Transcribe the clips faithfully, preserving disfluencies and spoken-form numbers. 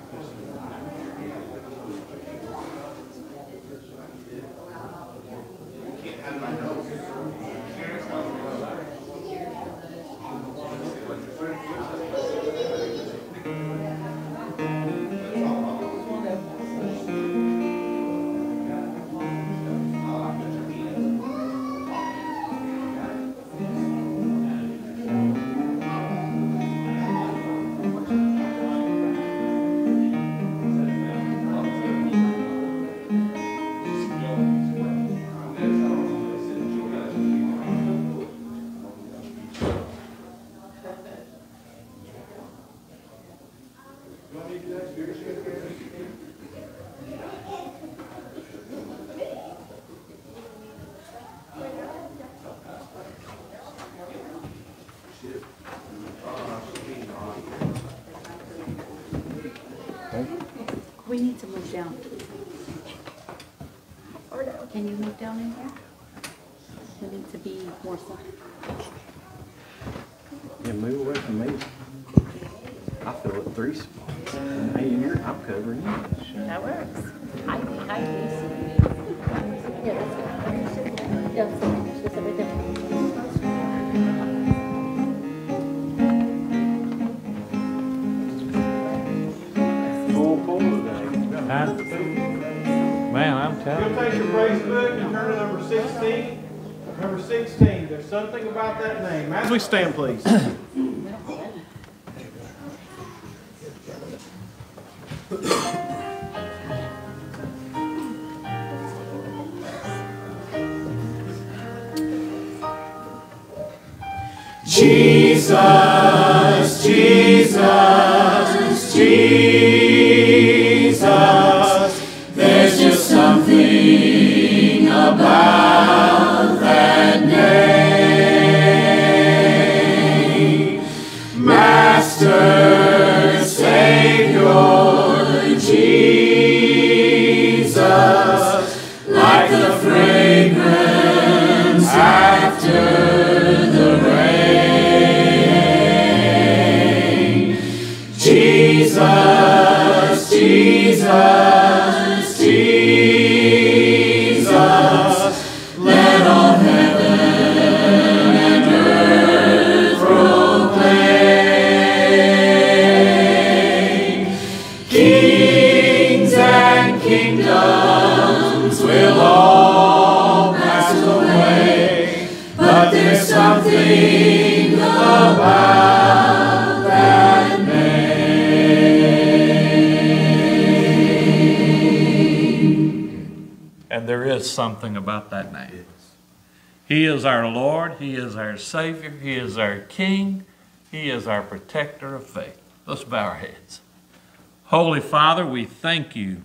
We need to move down. Can you move down in here? We need to be more side. Yeah, move away from me. I feel it three spots. Hey, you're, I'm covering you. That works. Hi, hi, please. Yeah, that's good. Yeah, that's good. Just right there. Huh? Man, I'm telling You'll take your praise book and turn to number sixteen. Number sixteen. There's something about that name. As we stand, please. Jesus, Jesus, Jesus, there's just something about that name. Master, Savior, Jesus, like the fragrance after the rain. Jesus, Jesus, Jesus, let all heaven and earth proclaim. Kings and kingdoms will all pass away, but there's something about that name. And there is something about that name. He is our Lord. He is our Savior. He is our King. He is our protector of faith. Let's bow our heads. Holy Father, we thank you.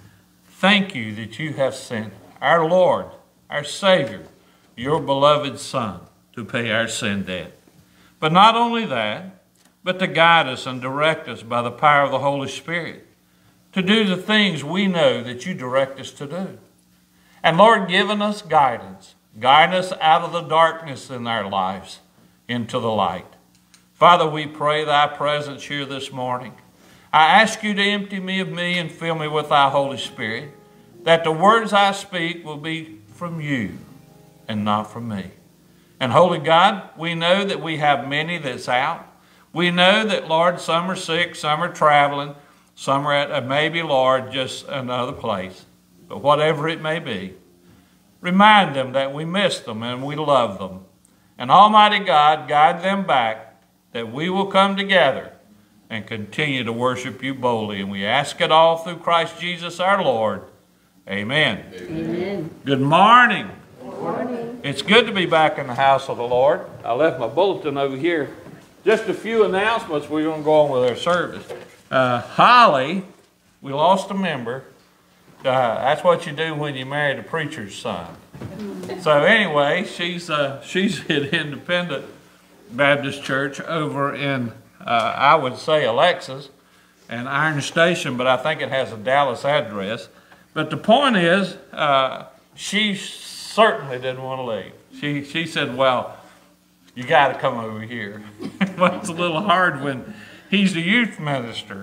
Thank you that you have sent our Lord, our Savior, your beloved Son, to pay our sin debt. But not only that, but to guide us and direct us by the power of the Holy Spirit, to do the things we know that you direct us to do. And Lord, giving us guidance, guide us out of the darkness in our lives into the light. Father, we pray thy presence here this morning. I ask you to empty me of me and fill me with thy Holy Spirit, that the words I speak will be from you and not from me. And Holy God, we know that we have many that's out. We know that, Lord, some are sick, some are traveling, some are at maybe, Lord, just another place. But whatever it may be, remind them that we miss them and we love them. And Almighty God, guide them back, that we will come together and continue to worship you boldly. And we ask it all through Christ Jesus our Lord. Amen. Amen. Good morning. Good morning. It's good to be back in the house of the Lord. I left my bulletin over here. Just a few announcements. We're going to go on with our service. Uh, Holly, we lost a member. Uh, that's what you do when you marry the preacher's son. So anyway, she's uh, she's at Independent Baptist Church over in, uh, I would say, Alexis and Iron Station, but I think it has a Dallas address. But the point is, uh, she certainly didn't want to leave. She, she said, well, you got to come over here. Well, it's a little hard when he's the youth minister.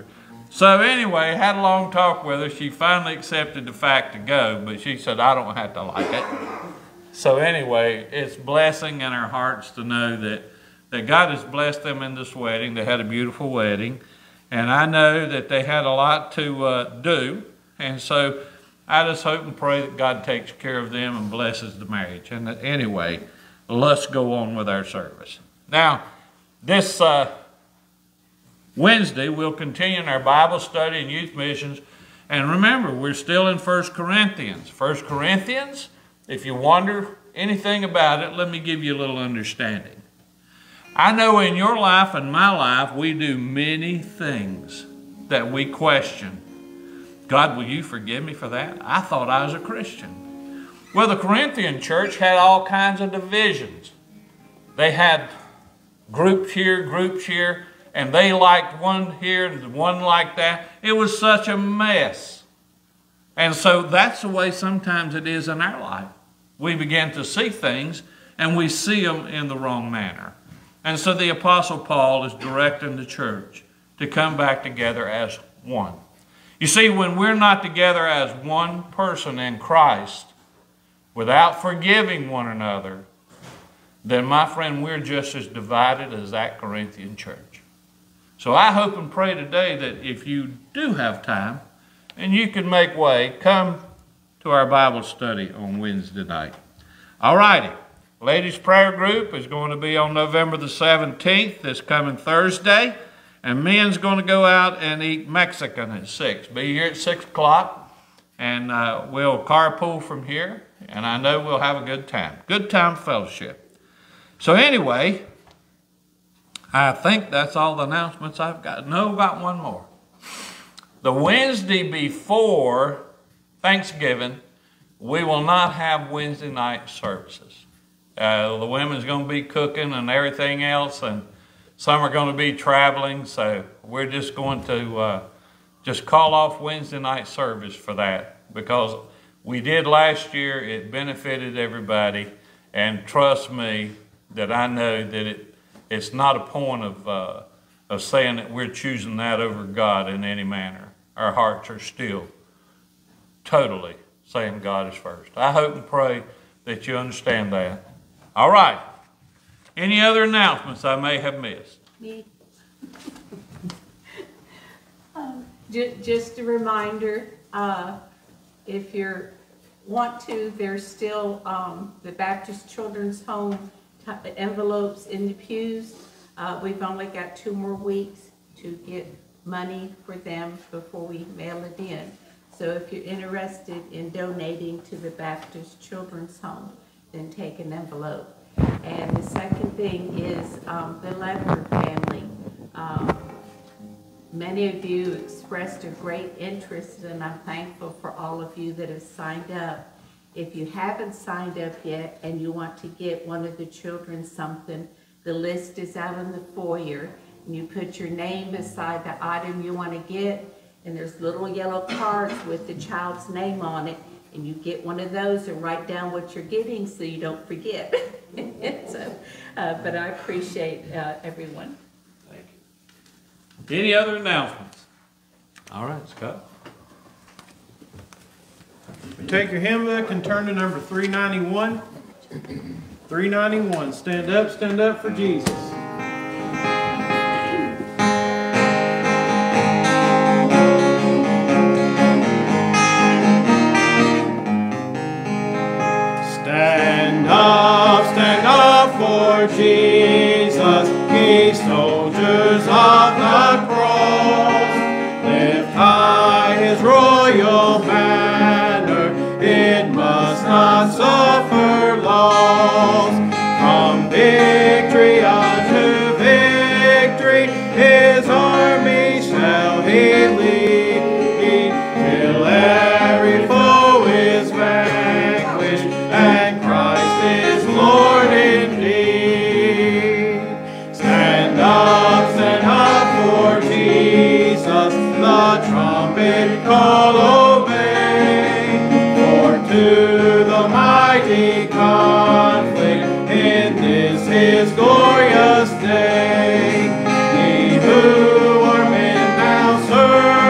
So anyway, had a long talk with her. She finally accepted the fact to go, but she said, I don't have to like it. So anyway, it's blessing in our hearts to know that, that God has blessed them in this wedding. They had a beautiful wedding. And I know that they had a lot to uh, do. And so I just hope and pray that God takes care of them and blesses the marriage. And that, anyway, let's go on with our service. Now, this uh, Wednesday, we'll continue in our Bible study and youth missions. And remember, we're still in First Corinthians. First Corinthians, if you wonder anything about it, let me give you a little understanding. I know in your life and my life, we do many things that we question. God, will you forgive me for that? I thought I was a Christian. Well, the Corinthian church had all kinds of divisions. They had groups here, groups here, and they liked one here and one like that. It was such a mess. And so that's the way sometimes it is in our life. We begin to see things and we see them in the wrong manner. And so the Apostle Paul is directing the church to come back together as one. You see, when we're not together as one person in Christ, without forgiving one another, then my friend, we're just as divided as that Corinthian church. So I hope and pray today that if you do have time and you can make way, come to our Bible study on Wednesday night. All righty. Ladies' prayer group is going to be on November the seventeenth, this coming Thursday. And men's going to go out and eat Mexican at six. Be here at six o'clock, and uh, we'll carpool from here. And I know we'll have a good time. Good time fellowship. So anyway, I think that's all the announcements I've got. No, I've got one more. The Wednesday before Thanksgiving, we will not have Wednesday night services. Uh, the women's going to be cooking and everything else, and some are going to be traveling, so we're just going to uh, just call off Wednesday night service for that, because we did last year. It benefited everybody, and trust me that I know that it it's not a point of uh, of saying that we're choosing that over God in any manner. Our hearts are still totally saying God is first. I hope and pray that you understand that. All right. Any other announcements I may have missed? Me. um, j just a reminder, uh, if you want to, there's still um, the Baptist Children's Home envelopes in the pews. Uh, we've only got two more weeks to get money for them before we mail it in. So if you're interested in donating to the Baptist Children's Home, then take an envelope. And the second thing is um, the Ledford family. Um, many of you expressed a great interest, and I'm thankful for all of you that have signed up. If you haven't signed up yet and you want to get one of the children something, the list is out in the foyer, and you put your name beside the item you want to get, and there's little yellow cards with the child's name on it, and you get one of those and write down what you're getting so you don't forget. so, uh, but I appreciate uh, everyone. Thank you. Any other announcements? All right, Scott. Take your hymn book and turn to number three ninety-one. three ninety-one. Stand up, stand up for Jesus. Stand up, stand up for Jesus, ye soldiers of the cross. Lift high his royal banner, it must not suffer loss. From victory unto victory, his army shall he lead, till every foe is vanquished, and Christ is Lord indeed. Stand up, stand up for Jesus, the trumpet call obey, for to the mighty conflict in this his glorious day, ye who are men now serve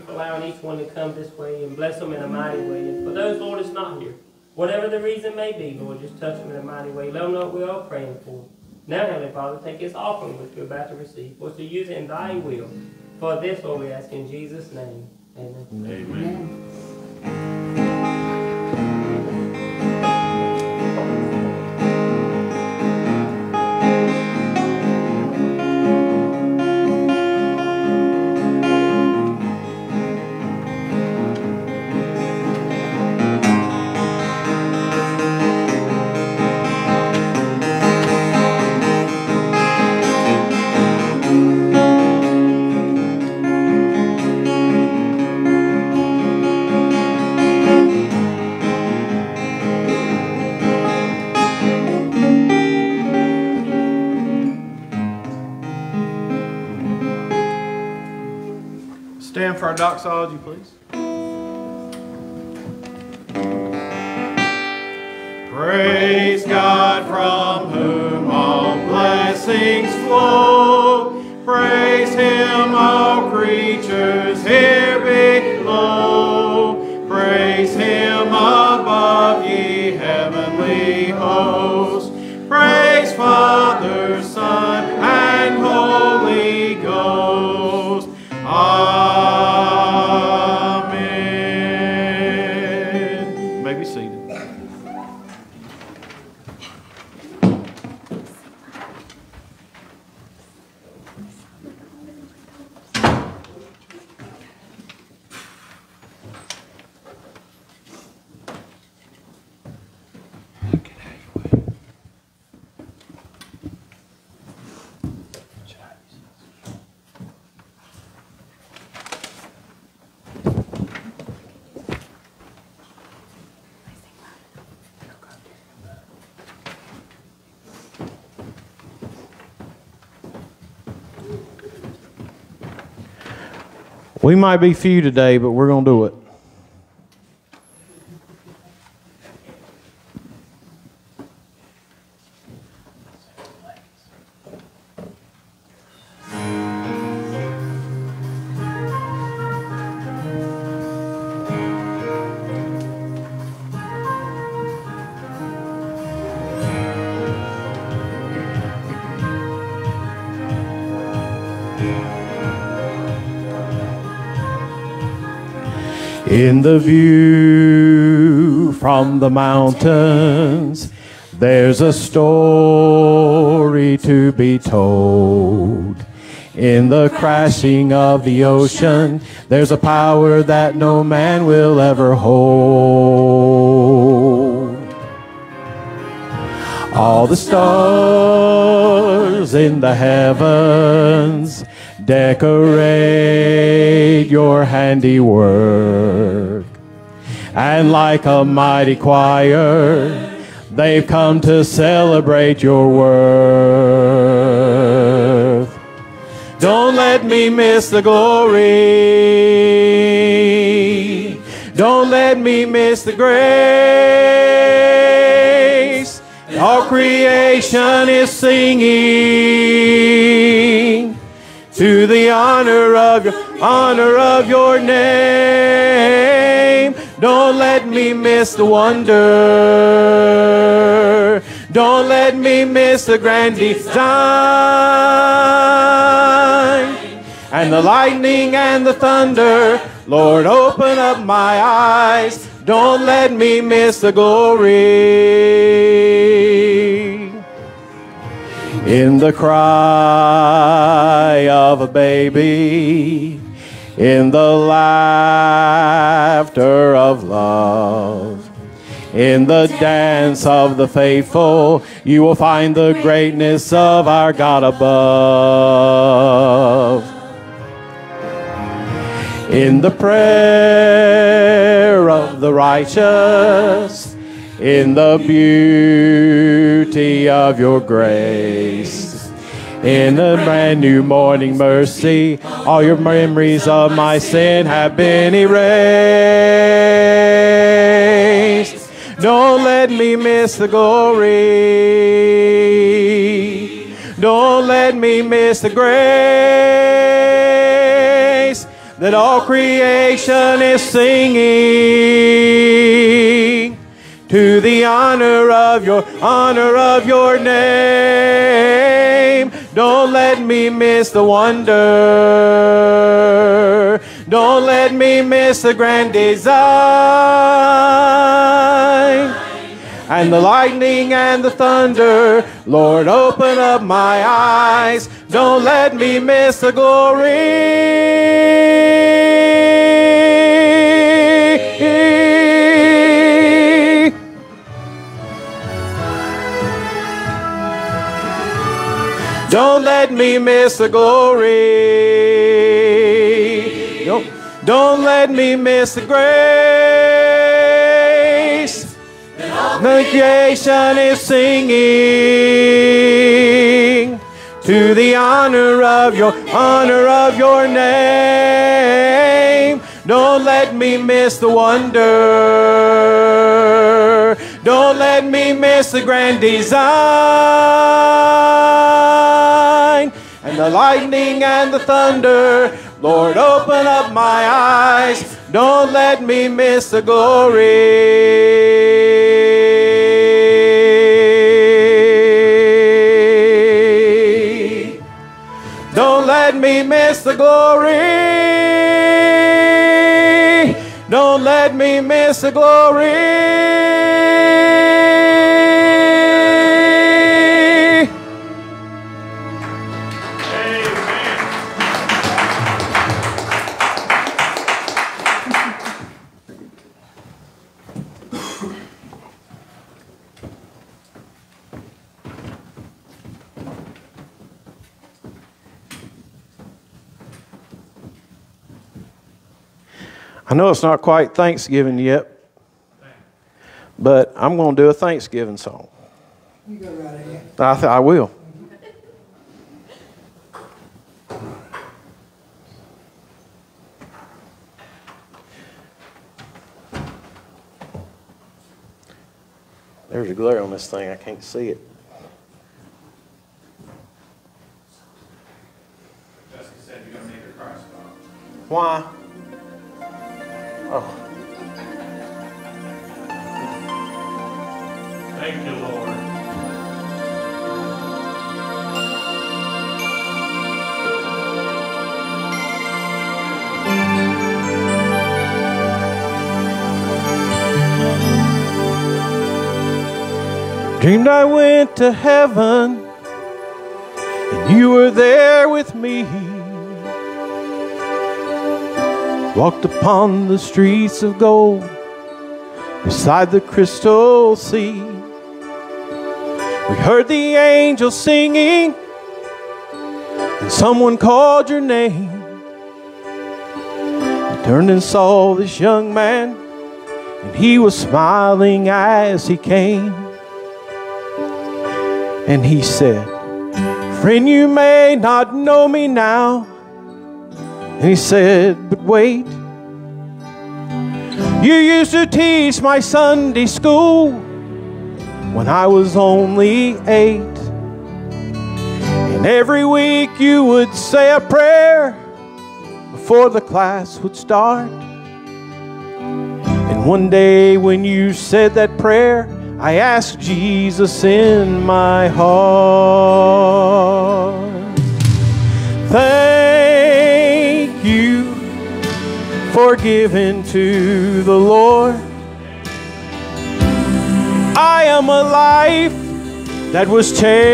for allowing each one to come this way and bless them in a mighty way. And for those, Lord, that's not here, whatever the reason may be, Lord, just touch them in a mighty way. Let them know what we're all praying for. Now, Heavenly Father, take this offering which we're about to receive, for us to use it in thy will. For this, Lord, we ask in Jesus' name. Amen. Amen. Stand for our doxology, please. Praise God from whom all blessings flow. Praise Him, all creatures here below. Praise Him above, ye heavenly hosts. Praise Father, Son, and Holy Ghost. Amen. You may be seated. We might be few today, but we're going to do it. In the view from the mountains, there's a story to be told. In the crashing of the ocean, there's a power that no man will ever hold. All the stars in the heavens decorate your handiwork, and like a mighty choir, they've come to celebrate your worth. Don't let me miss the glory. Don't let me miss the grace. All creation is singing to the honor of your honor of your name. Don't let me miss the wonder. Don't let me miss the grand design and the lightning and the thunder. Lord, open up my eyes. Don't let me miss the glory. In the cry of a baby, in the laughter of love, in the dance of the faithful, you will find the greatness of our God above. In the prayer of the righteous, in the beauty of your grace, in the brand new morning mercy, all your memories of my sin have been erased. Don't let me miss the glory. Don't let me miss the grace. that all creation is singing to the honor of your honor of your name. Don't let me miss the wonder. Don't let me miss the grand design. And the lightning and the thunder, Lord, open up my eyes. Don't let me miss the glory. Don't let me miss the glory. Don't, don't let me miss the grace. The creation is singing to the honor of your honor of your name. Don't let me miss the wonder. Don't let me miss the grand design. And the lightning and the thunder, Lord, open up my eyes. Don't let me miss the glory. Don't let me miss the glory. Don't let me miss the glory. I know it's not quite Thanksgiving yet, but I'm going to do a Thanksgiving song. You go right ahead. I, th- I will. There's a glare on this thing. I can't see it. Jessica said you're going to need a Christ box. Why? Oh. Thank you, Lord. Dreamed I went to heaven and you were there with me. Walked upon the streets of gold beside the crystal sea. We heard the angels singing and someone called your name. We turned and saw this young man and he was smiling as he came. And he said, "Friend, you may not know me now." And he said, "But wait, you used to teach my Sunday school when I was only eight. And every week you would say a prayer before the class would start. And one day when you said that prayer, I asked Jesus in my heart. Thank you for giving to the Lord. I am a life that was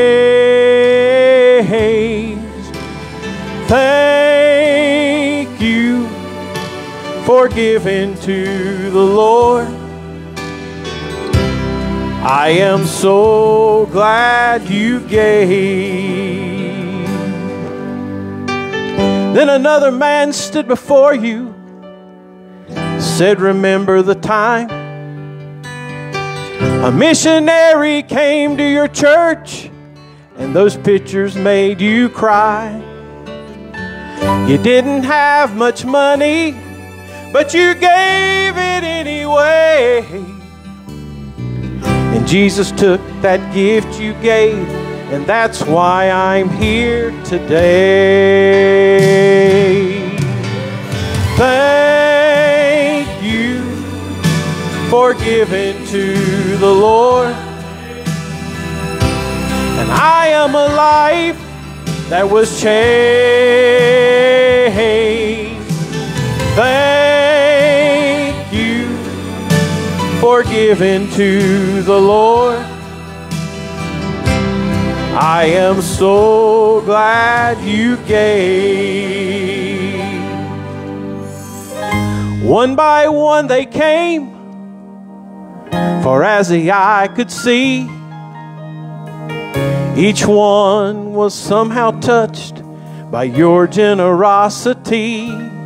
changed. Thank you for giving to the Lord. I am so glad you gave." Then another man stood before you, said, "Remember the time a missionary came to your church and those pictures made you cry. You didn't have much money, but you gave it anyway. And Jesus took that gift you gave, and that's why I'm here today. given to the Lord. And I am a life that was changed. Thank you for giving to the Lord. I am so glad you gave. One by one they came, for as the eye could see, each one was somehow touched by your generosity.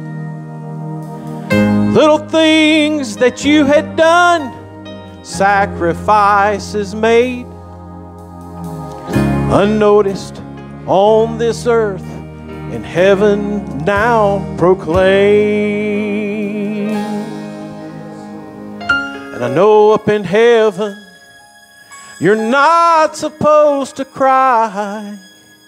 Little things that you had done, sacrifices made, unnoticed on this earth, in heaven now proclaim. And I know up in heaven you're not supposed to cry,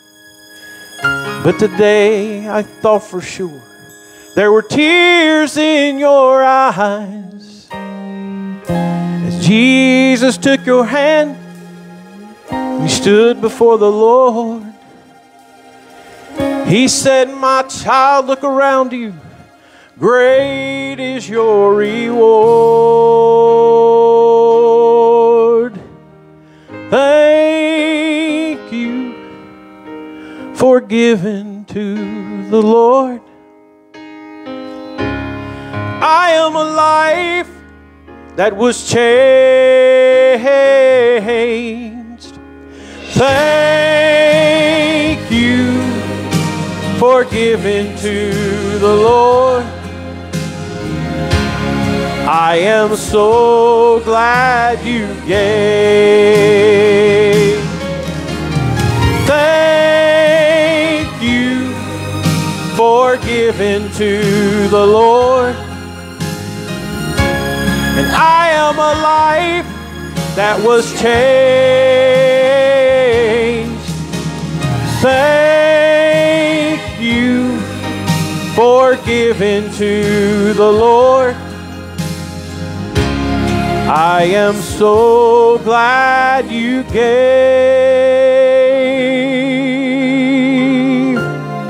but today I thought for sure there were tears in your eyes as Jesus took your hand. You stood before the Lord. He said, my child, look around you. Great is your reward. Thank you for giving to the Lord. I am a life that was changed. Thank you for giving to the Lord. I am so glad you gave. Thank you for giving to the Lord. And I am a life that was changed. Thank you for giving to the Lord. I am so glad you gave.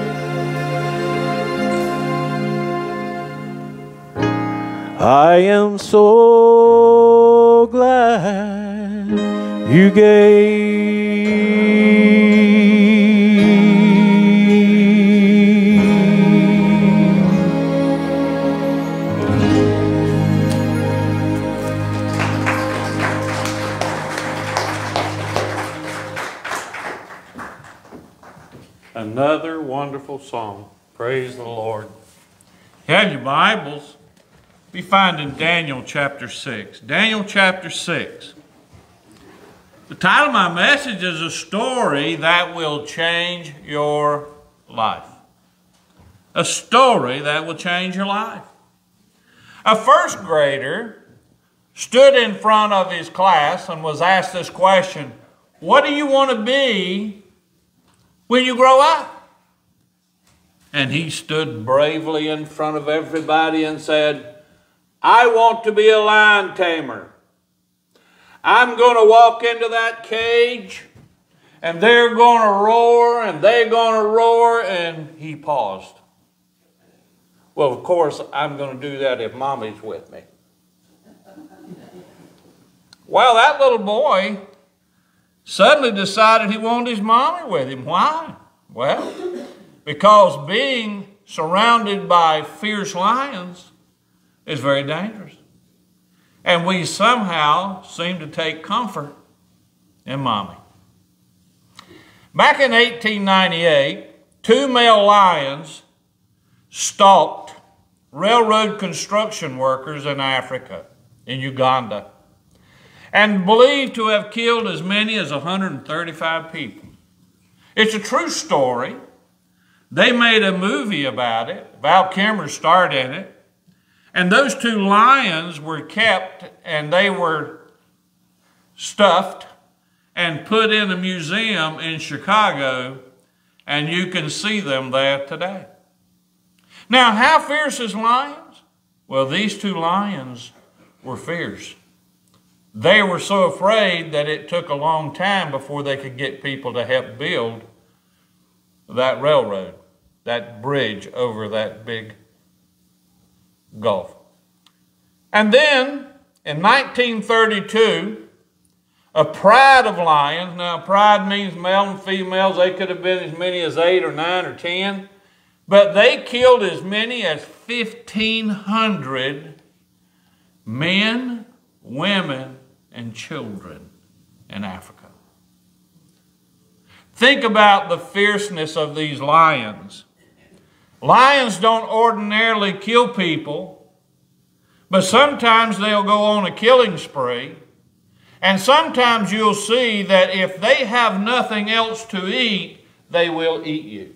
I am so glad you gave. Another wonderful song. Praise the Lord. You have your Bibles. We find in Daniel chapter six. Daniel chapter six. The title of my message is A Story That Will Change Your Life. A story that will change your life. A first grader stood in front of his class and was asked this question: what do you want to be when you grow up? And he stood bravely in front of everybody and said, I want to be a lion tamer. I'm going to walk into that cage and they're going to roar and they're going to roar. And he paused. Well, of course, I'm going to do that if Mommy's with me. Well, that little boy suddenly decided he wanted his mommy with him. Why? Well, because being surrounded by fierce lions is very dangerous. And we somehow seem to take comfort in mommy. Back in eighteen ninety-eight, two male lions stalked railroad construction workers in Africa, in Uganda, and believed to have killed as many as one hundred thirty-five people. It's a true story. They made a movie about it. Val Kilmer starred in it. And those two lions were kept and they were stuffed and put in a museum in Chicago, and you can see them there today. Now, how fierce is lions? Well, these two lions were fierce. They were so afraid that it took a long time before they could get people to help build that railroad, that bridge over that big gulf. And then in nineteen thirty-two, a pride of lions, now pride means male and females, they could have been as many as eight or nine or ten, but they killed as many as fifteen hundred men, women, and children in Africa. Think about the fierceness of these lions. Lions don't ordinarily kill people, but sometimes they'll go on a killing spree. And sometimes you'll see that if they have nothing else to eat, they will eat you.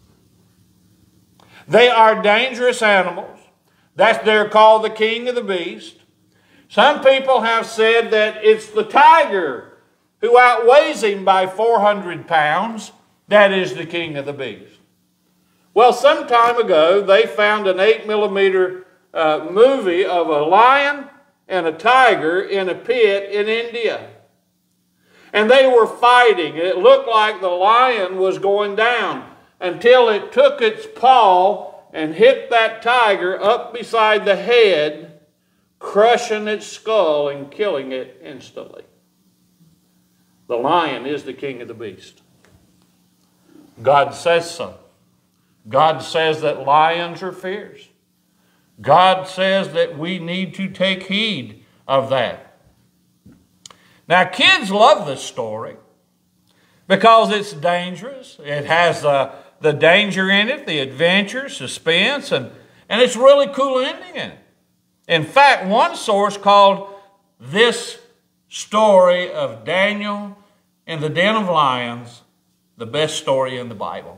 They are dangerous animals. That's, they're called the king of the beast. Some people have said that it's the tiger who outweighs him by four hundred pounds that is the king of the beast. Well, some time ago, they found an eight millimeter uh, movie of a lion and a tiger in a pit in India. And they were fighting. It looked like the lion was going down until it took its paw and hit that tiger up beside the head, crushing its skull and killing it instantly. The lion is the king of the beast. God says so. God says that lions are fierce. God says that we need to take heed of that. Now, kids love this story because it's dangerous. It has uh, the danger in it, the adventure, suspense, and, and it's really cool ending in it. In fact, one source called this story of Daniel in the den of lions the best story in the Bible.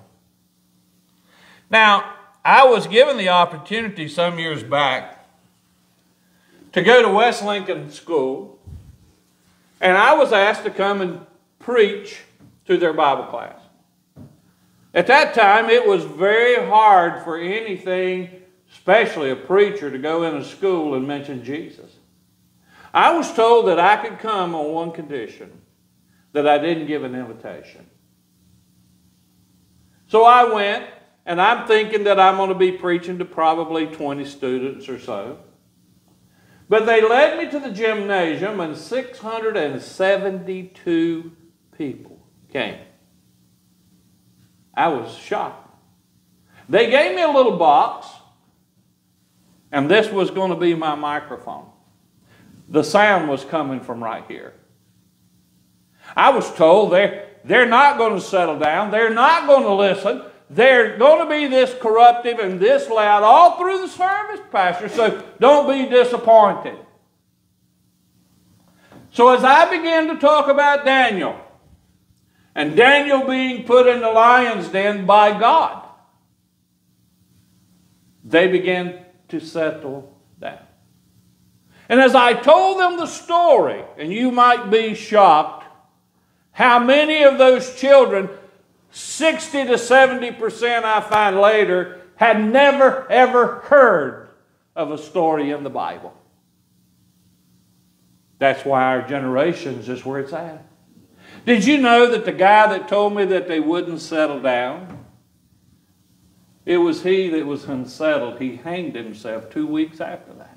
Now, I was given the opportunity some years back to go to West Lincoln School, and I was asked to come and preach to their Bible class. At that time, it was very hard for anything, especially a preacher, to go in a school and mention Jesus. I was told that I could come on one condition, that I didn't give an invitation. So I went, and I'm thinking that I'm going to be preaching to probably twenty students or so. But they led me to the gymnasium, and six hundred seventy-two people came. I was shocked. They gave me a little box, and this was going to be my microphone. The sound was coming from right here. I was told they're, they're not going to settle down. They're not going to listen. They're going to be this corruptive and this loud all through the service, Pastor, so don't be disappointed. So as I began to talk about Daniel, and Daniel being put in the lion's den by God, they began to settle down. And as I told them the story, and you might be shocked, how many of those children, sixty to seventy percent I find later, had never ever heard of a story in the Bible. That's why our generations is where it's at. Did you know that the guy that told me that they wouldn't settle down, it was he that was unsettled. He hanged himself two weeks after that.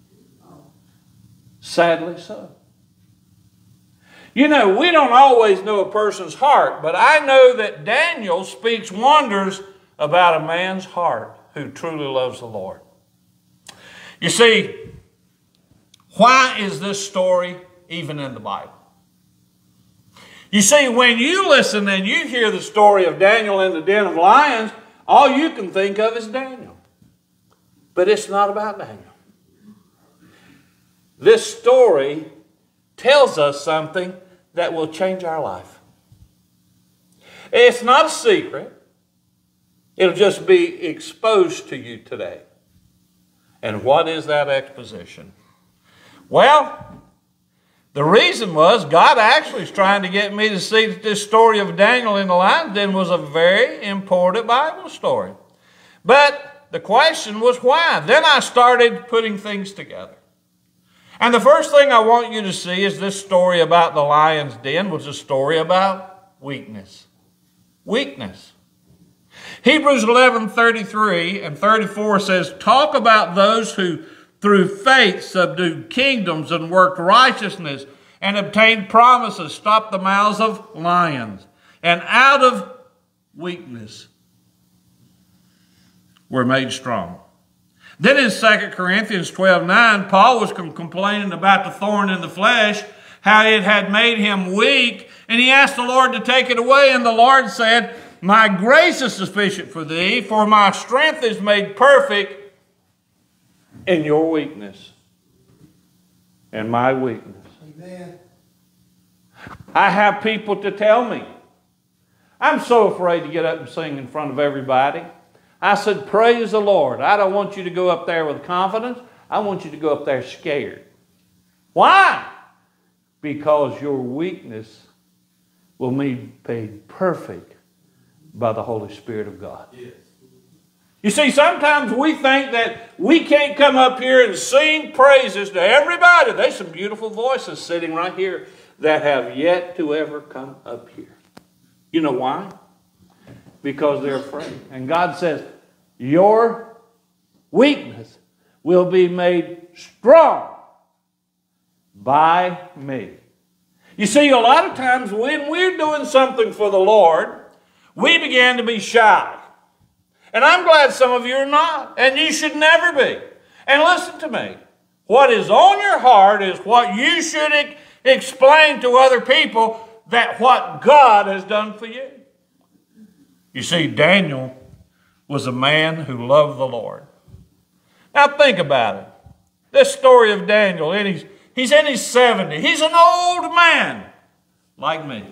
Sadly so. You know, we don't always know a person's heart, but I know that Daniel speaks wonders about a man's heart who truly loves the Lord. You see, why is this story even in the Bible? You see, when you listen and you hear the story of Daniel in the den of lions, all you can think of is Daniel. But it's not about Daniel. This story tells us something that will change our life. It's not a secret. It'll just be exposed to you today. And what is that exposition? Well, the reason was God actually is trying to get me to see that this story of Daniel in the lion's den was a very important Bible story. But the question was why? Then I started putting things together. And the first thing I want you to see is this story about the lion's den was a story about weakness. Weakness. Hebrews eleven thirty-three and thirty-four says, talk about those who through faith subdued kingdoms and worked righteousness and obtained promises, stopped the mouths of lions, and out of weakness were made strong. Then in Second Corinthians twelve nine, Paul was complaining about the thorn in the flesh, how it had made him weak, and he asked the Lord to take it away, and the Lord said, my grace is sufficient for thee, for my strength is made perfect in your weakness. And my weakness. Amen. I have people to tell me, I'm so afraid to get up and sing in front of everybody. I said, praise the Lord. I don't want you to go up there with confidence. I want you to go up there scared. Why? Because your weakness will be made perfect by the Holy Spirit of God. Yes. You see, sometimes we think that we can't come up here and sing praises to everybody. There's some beautiful voices sitting right here that have yet to ever come up here. You know why? Because they're afraid. And God says, your weakness will be made strong by me. You see, a lot of times when we're doing something for the Lord, we began to be shy. And I'm glad some of you are not. And you should never be. And listen to me. What is on your heart is what you should e- explain to other people that what God has done for you. You see, Daniel was a man who loved the Lord. Now think about it. This story of Daniel, and he's, he's in his seventies. He's an old man like me.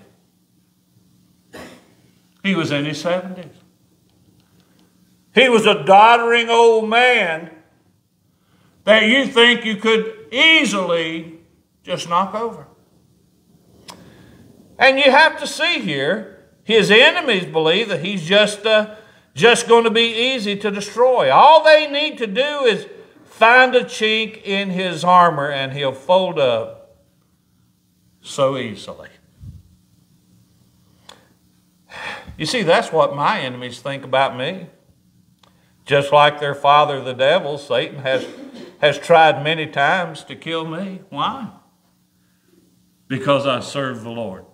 He was in his seventies. He was a doddering old man that you think you could easily just knock over. And you have to see here, his enemies believe that he's just, uh, just going to be easy to destroy. All they need to do is find a chink in his armor and he'll fold up so easily. You see, that's what my enemies think about me. Just like their father, the devil, Satan, has, has tried many times to kill me. Why? Because I serve the Lord.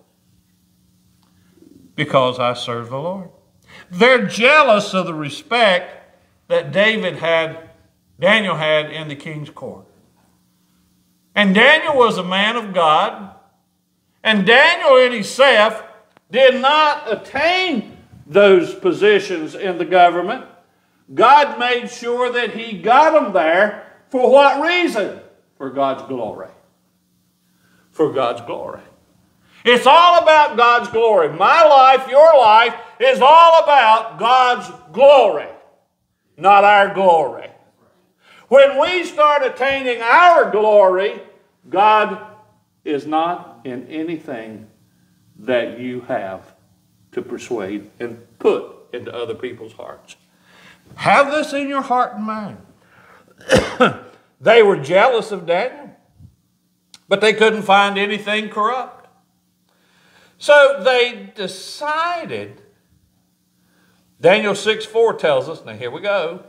Because I serve the Lord. They're jealous of the respect that David had, Daniel had in the king's court. And Daniel was a man of God. And Daniel in himself did not attain those positions in the government. God made sure that he got them there. For what reason? For God's glory. For God's glory. It's all about God's glory. My life, your life, is all about God's glory, not our glory. When we start attaining our glory, God is not in anything that you have to persuade and put into other people's hearts. Have this in your heart and mind. They were jealous of Daniel, but they couldn't find anything corrupt. So they decided, Daniel six four tells us, now here we go.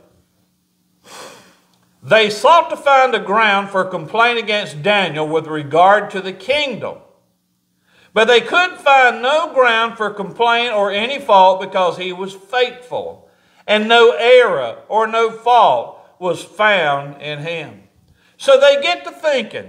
They sought to find a ground for complaint against Daniel with regard to the kingdom. But they could find no ground for complaint or any fault because he was faithful, and no error or no fault was found in him. So they get to thinking,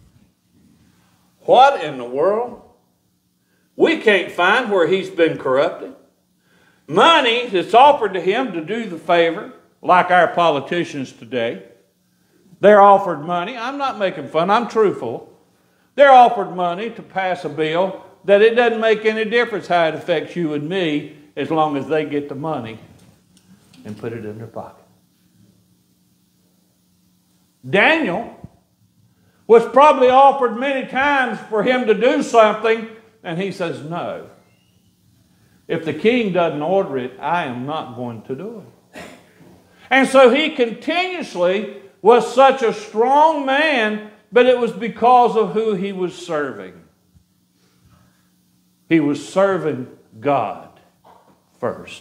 what in the world? We can't find where he's been corrupted. Money that's offered to him to do the favor, like our politicians today. They're offered money. I'm not making fun. I'm truthful. They're offered money to pass a bill that it doesn't make any difference how it affects you and me as long as they get the money and put it in their pocket. Daniel was probably offered many times for him to do something, and he says, no. If the king doesn't order it, I am not going to do it. And so he continuously was such a strong man but it was because of who he was serving. He was serving God first.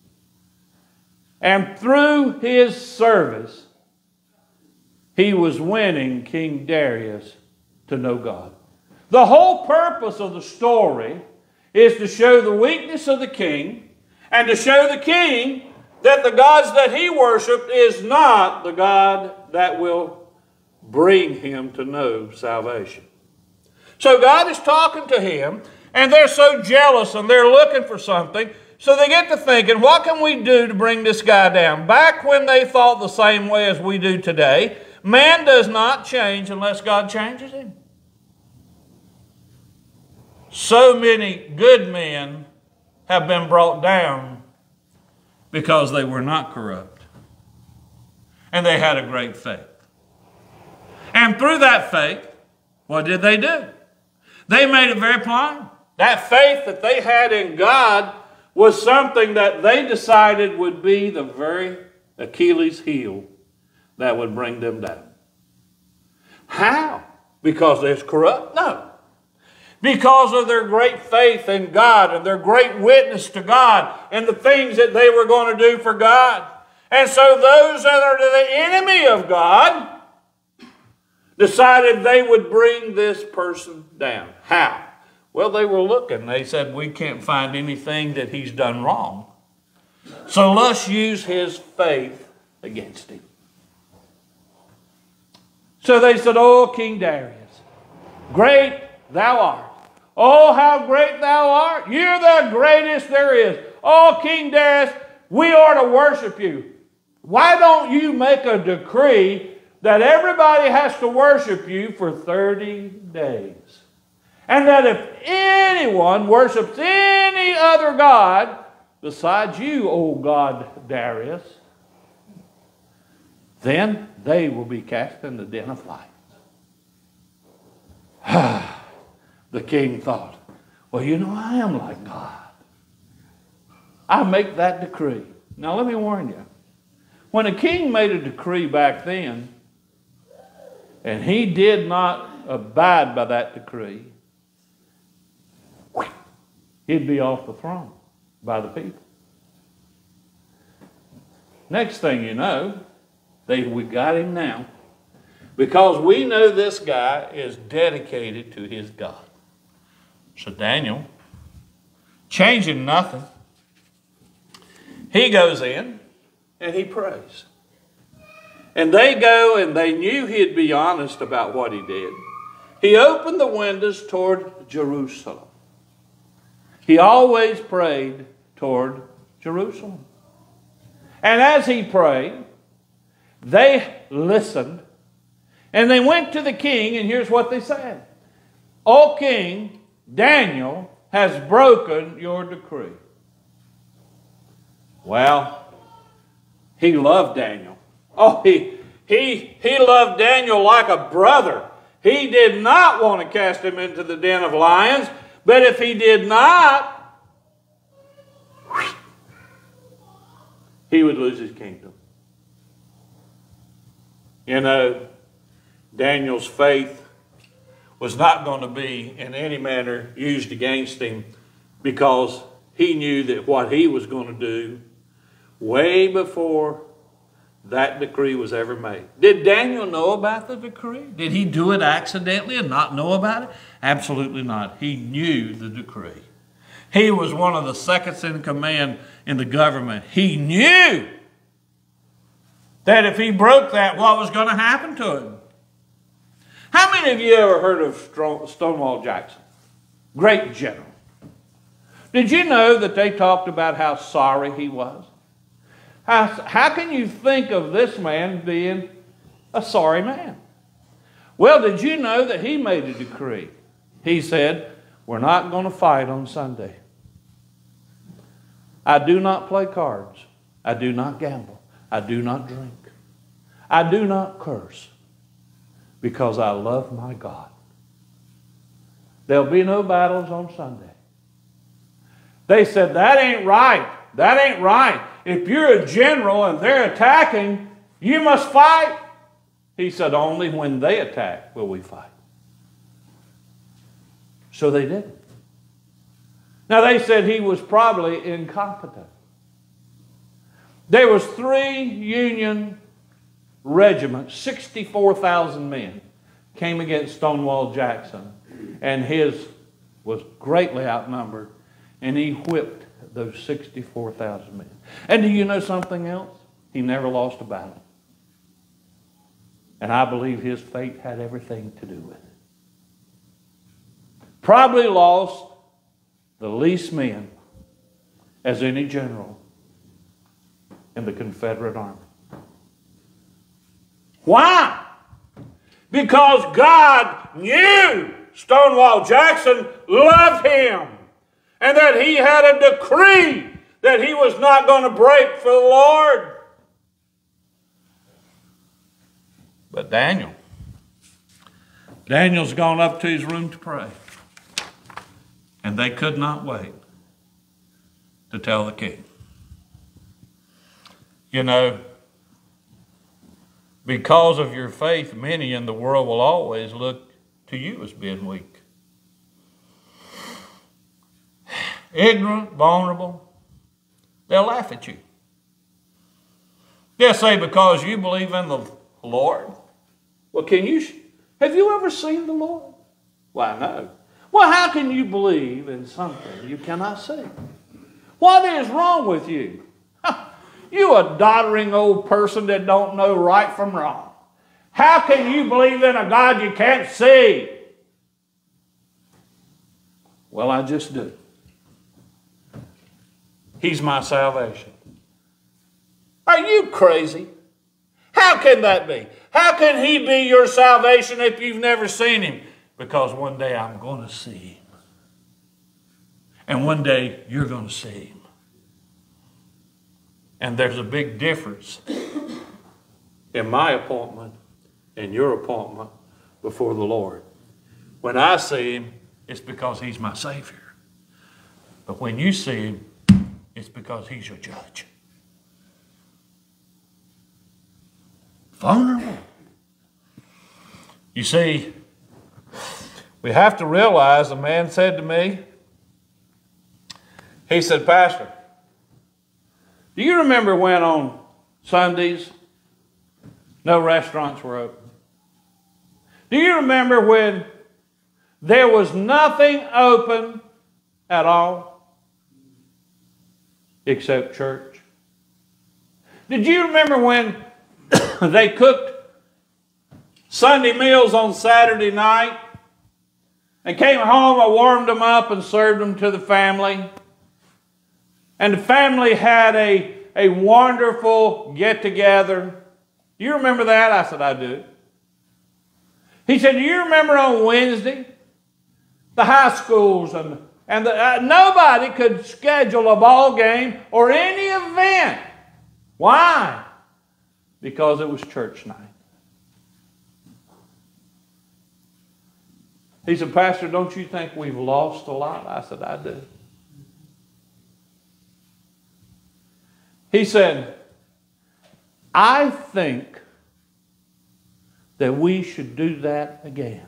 And through his service, he was winning King Darius to know God. The whole purpose of the story is to show the weakness of the king and to show the king that the gods that he worshiped is not the God that will bring him to know salvation. So God is talking to him, and they're so jealous and they're looking for something. So they get to thinking, what can we do to bring this guy down? Back when they thought the same way as we do today, man does not change unless God changes him. So many good men have been brought down because they were not corrupt. And they had a great faith. And through that faith, what did they do? They made it very plain. That faith that they had in God was something that they decided would be the very Achilles heel that would bring them down. How? Because they're corrupt? No. Because of their great faith in God and their great witness to God and the things that they were going to do for God. And so those that are the enemy of God decided they would bring this person down. How? Well, they were looking. They said, we can't find anything that he's done wrong. So let's use his faith against him. So they said, oh, King Darius, great thou art. Oh, how great thou art. You're the greatest there is. Oh, King Darius, we are to worship you. Why don't you make a decree that everybody has to worship you for thirty days? And that if anyone worships any other god besides you, O God Darius, then they will be cast in the den of fire. The king thought, well, you know, I am like God. I make that decree. Now, let me warn you. When a king made a decree back then, and he did not abide by that decree, he'd be off the throne by the people. Next thing you know, they, we got him now, because we know this guy is dedicated to his God. So Daniel, changing nothing, he goes in and he prays. And they go, and they knew he'd be honest about what he did. He opened the windows toward Jerusalem. He always prayed toward Jerusalem. And as he prayed, they listened, and they went to the king, and here's what they said. O king, Daniel has broken your decree. Well, he loved Daniel. Oh, he, he, he loved Daniel like a brother. He did not want to cast him into the den of lions, but if he did not, he would lose his kingdom. You know, Daniel's faith was not going to be in any manner used against him, because he knew that what he was going to do way before that decree was ever made. Did Daniel know about the decree? Did he do it accidentally and not know about it? Absolutely not. He knew the decree. He was one of the seconds in command in the government. He knew that if he broke that, what was going to happen to him. How many of you ever heard of Stonewall Jackson? Great general. Did you know that they talked about how sorry he was? How, how can you think of this man being a sorry man? Well, did you know that he made a decree? He said, we're not going to fight on Sunday. I do not play cards. I do not gamble. I do not drink. I do not curse, because I love my God. There'll be no battles on Sunday. They said, that ain't right. That ain't right. If you're a general and they're attacking, you must fight. He said, only when they attack will we fight. So they did. Now they said he was probably incompetent. There was three Union regiments, sixty-four thousand men, came against Stonewall Jackson, and his was greatly outnumbered, and he whipped those sixty-four thousand men. And do you know something else? He never lost a battle. And I believe his fate had everything to do with it. Probably lost the least men as any general in the Confederate Army. Why? Because God knew Stonewall Jackson loved him, and that he had a decree that he was not going to break for the Lord. But Daniel, Daniel's gone up to his room to pray, and they could not wait to tell the king. You know, because of your faith, many in the world will always look to you as being weak. Ignorant, vulnerable, they'll laugh at you. They'll say, because you believe in the Lord. Well, can you, have you ever seen the Lord? Why, no. Well, how can you believe in something you cannot see? What is wrong with you? You a doddering old person that don't know right from wrong. How can you believe in a God you can't see? Well, I just do. He's my salvation. Are you crazy? How can that be? How can he be your salvation if you've never seen him? Because one day I'm going to see him. And one day you're going to see him. And there's a big difference in my appointment and your appointment before the Lord. When I see him, it's because he's my Savior. But when you see him, it's because he's your judge. Vulnerable. You see, we have to realize, a man said to me, he said, Pastor, do you remember when on Sundays no restaurants were open? Do you remember when there was nothing open at all except church? Did you remember when they cooked Sunday meals on Saturday night and came home and warmed them up and served them to the family? And the family had a, a wonderful get-together. Do you remember that? I said, I do. He said, do you remember on Wednesday, the high schools and, and the, uh, nobody could schedule a ball game or any event. Why? Because it was church night. He said, Pastor, don't you think we've lost a lot? I said, I do. He said, I think that we should do that again.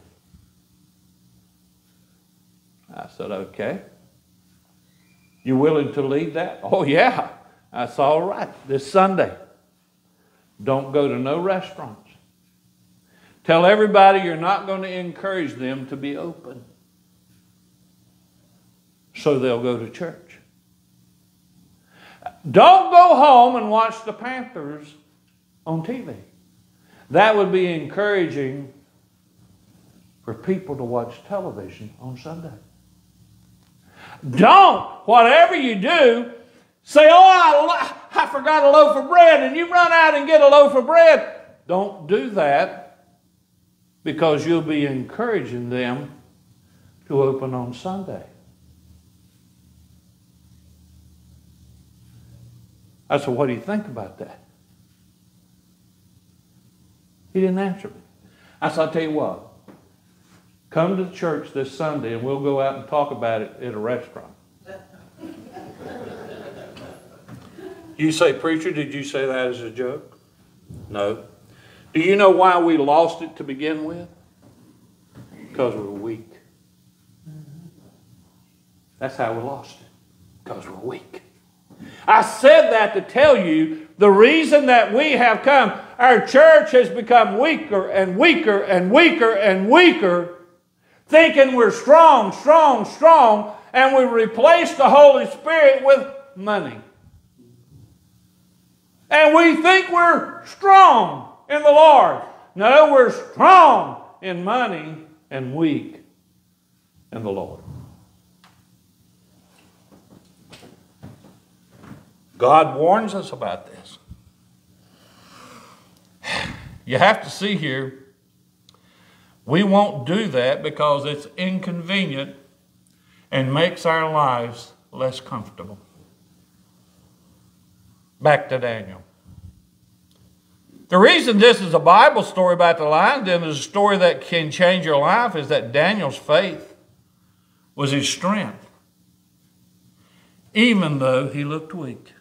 I said, okay. You willing to lead that? Oh, yeah. That's all right. This Sunday, don't go to no restaurants. Tell everybody you're not going to encourage them to be open, so they'll go to church. Don't go home and watch the Panthers on T V. That would be encouraging for people to watch television on Sunday. Don't, whatever you do, say, oh, I, I forgot a loaf of bread, and you run out and get a loaf of bread. Don't do that, because you'll be encouraging them to open on Sunday. I said, what do you think about that? He didn't answer me. I said, I'll tell you what. Come to the church this Sunday and we'll go out and talk about it at a restaurant. You say, preacher, did you say that as a joke? No. Do you know why we lost it to begin with? Because we're weak. That's how we lost it. Because we're weak. I said that to tell you the reason that we have come. Our church has become weaker and weaker and weaker and weaker, thinking we're strong, strong, strong, and we replace the Holy Spirit with money. And we think we're strong in the Lord. No, we're strong in money and weak in the Lord. God warns us about this. You have to see here, we won't do that because it's inconvenient and makes our lives less comfortable. Back to Daniel. The reason this is a Bible story about the lions and is a story that can change your life is that Daniel's faith was his strength, even though he looked weak.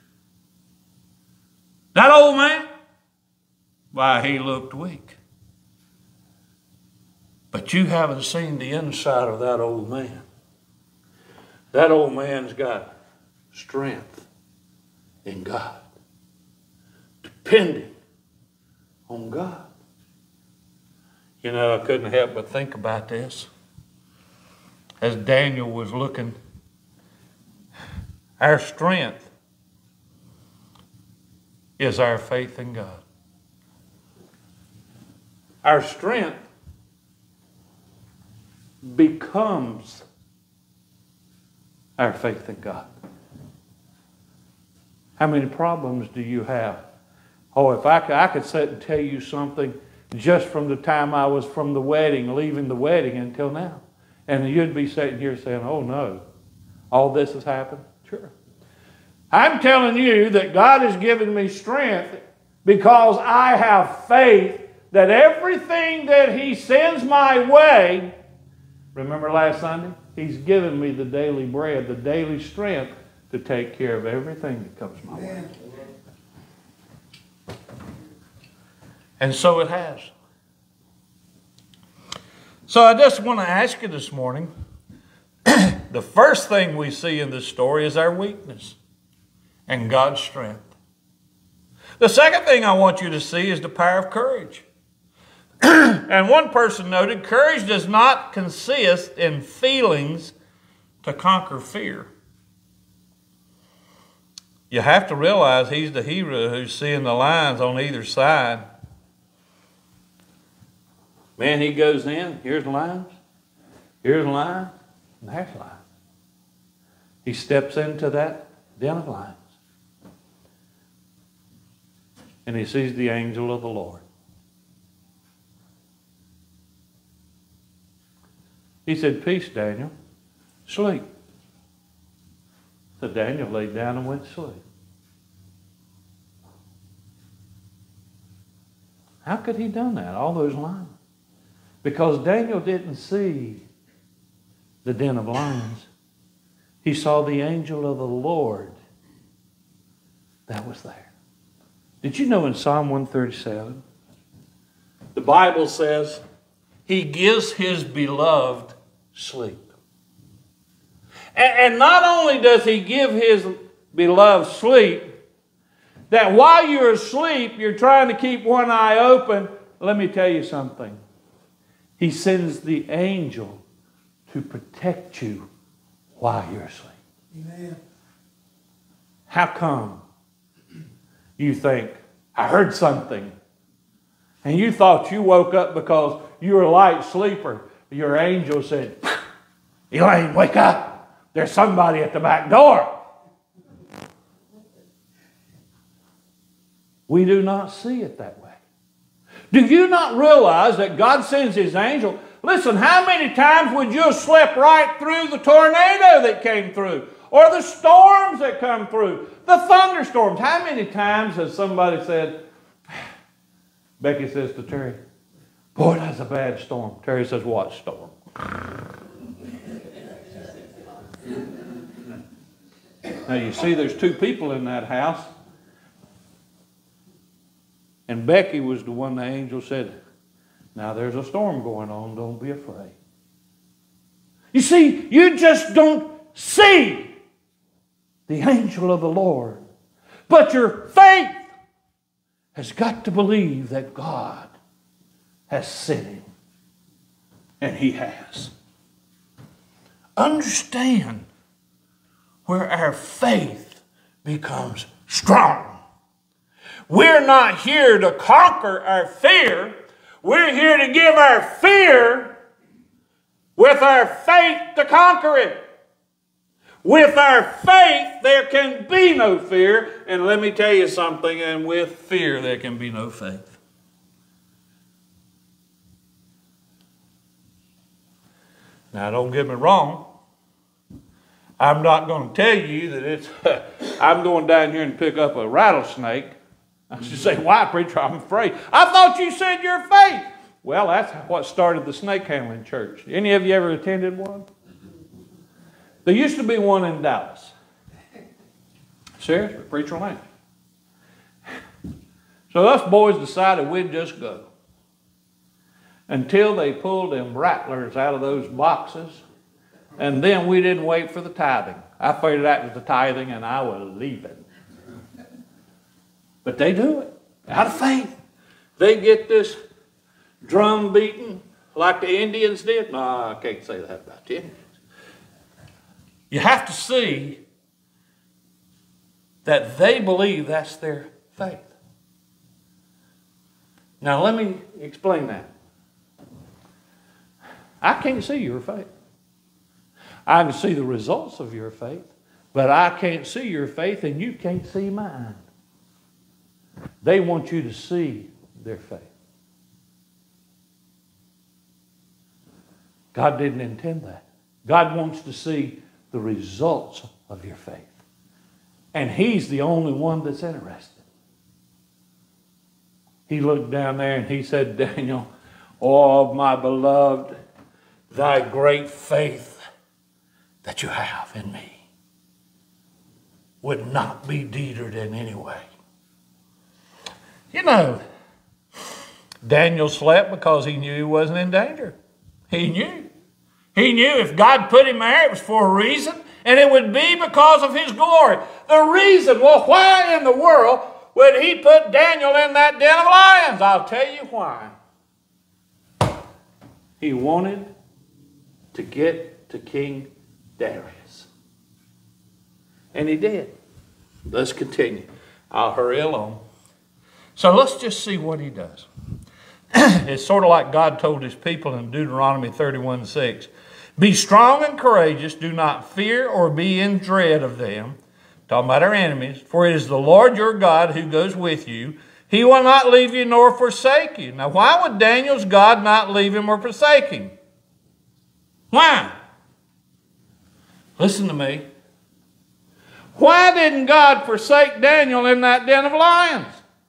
That old man, why, he looked weak. But you haven't seen the inside of that old man. That old man's got strength in God, depending on God. You know, I couldn't help but think about this. As Daniel was looking, our strength is our faith in God. Our strength becomes our faith in God. How many problems do you have? Oh, if I could, I could sit and tell you something just from the time I was from the wedding, leaving the wedding until now. And you'd be sitting here saying, oh no, all this has happened? Sure. I'm telling you that God has given me strength because I have faith that everything that He sends my way, remember last Sunday? He's given me the daily bread, the daily strength to take care of everything that comes my way. And so it has. So I just want to ask you this morning, the first thing we see in this story is our weakness and God's strength. The second thing I want you to see is the power of courage. And one person noted, courage does not consist in feelings to conquer fear. You have to realize he's the hero who's seeing the lions on either side. Man, he goes in, here's lions, here's a lion, and there's a lion. He steps into that den of lions. And he sees the angel of the Lord. He said, peace, Daniel, sleep. So Daniel laid down and went to sleep. How could he done that, all those lions? Because Daniel didn't see the den of lions. He saw the angel of the Lord that was there. Did you know in Psalm one thirty-seven, the Bible says, He gives His beloved sleep. And, and not only does He give His beloved sleep, that while you're asleep, you're trying to keep one eye open. Let me tell you something. He sends the angel to protect you while you're asleep. Amen. How come you think, I heard something, and you thought you woke up because you were a light sleeper? Your angel said, Elaine, wake up. There's somebody at the back door. We do not see it that way. Do you not realize that God sends His angel? Listen, how many times would you have slept right through the tornado that came through? Or the storms that come through? The thunderstorms. How many times has somebody said, Becky says to Terry, boy, that's a bad storm. Terry says, what storm? Now you see there's two people in that house. And Becky was the one the angel said, now there's a storm going on, don't be afraid. You see, you just don't see the angel of the Lord. But your faith has got to believe that God has sent him. And he has. Understand where our faith becomes strong. We're not here to conquer our fear. We're here to give our fear with our faith to conquer it. With our faith, there can be no fear. And let me tell you something, and with fear, there can be no faith. Now, don't get me wrong. I'm not going to tell you that it's, I'm going down here and pick up a rattlesnake. I should say, why, preacher? I'm afraid. I thought you said your faith. Well, that's what started the snake handling church. Any of you ever attended one? There used to be one in Dallas. Seriously, preacher land. So us boys decided we'd just go. Until they pulled them rattlers out of those boxes. And then we didn't wait for the tithing. I figured that was the tithing and I was leaving. But they do it out of faith. They get this drum beating like the Indians did. No, I can't say that about the Indians. You have to see that they believe that's their faith. Now let me explain that. I can't see your faith. I can see the results of your faith, but I can't see your faith and you can't see mine. They want you to see their faith. God didn't intend that. God wants to see the results of your faith. And he's the only one that's interested. He looked down there and he said, Daniel, oh, my beloved, thy great faith that you have in me would not be deterred in any way. You know, Daniel slept because he knew he wasn't in danger. He knew. He knew if God put him there, it was for a reason, and it would be because of his glory. The reason, well, why in the world would he put Daniel in that den of lions? I'll tell you why. He wanted to get to King Darius. And he did. Let's continue. I'll hurry along. So let's just see what he does. It's sort of like God told his people in Deuteronomy thirty-one six. Be strong and courageous. Do not fear or be in dread of them. Talking about our enemies. For it is the Lord your God who goes with you. He will not leave you nor forsake you. Now, why would Daniel's God not leave him or forsake him? Why? Listen to me. Why didn't God forsake Daniel in that den of lions?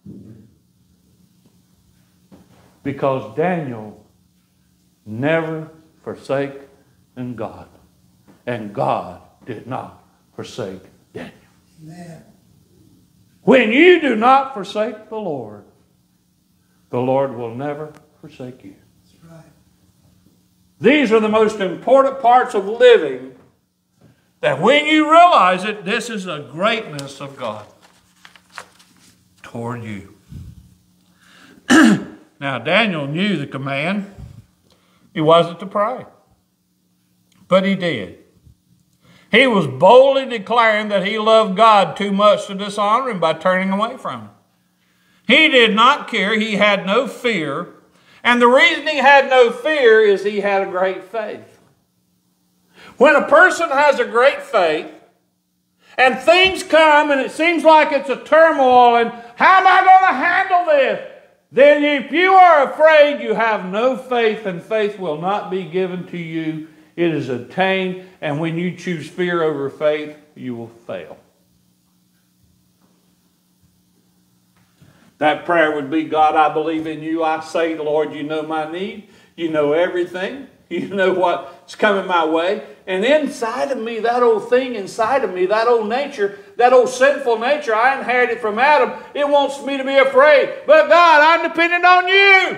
Because Daniel never forsaken God. And God did not forsake Daniel. Amen. When you do not forsake the Lord, the Lord will never forsake you. That's right. These are the most important parts of living, that when you realize it, this is the greatness of God toward you. Now, Daniel knew the command. He wasn't to pray. But he did. He was boldly declaring that he loved God too much to dishonor him by turning away from him. He did not care. He had no fear. And the reason he had no fear is he had a great faith. When a person has a great faith, and things come and it seems like it's a turmoil, and how am I going to handle this? Then if you are afraid, you have no faith, and faith will not be given to you. It is obtained, and when you choose fear over faith, you will fail. That prayer would be, God, I believe in you. I say, Lord, you know my need. You know everything. You know what's coming my way. And inside of me, that old thing inside of me, that old nature, that old sinful nature I inherited from Adam, it wants me to be afraid. But God, I'm dependent on you.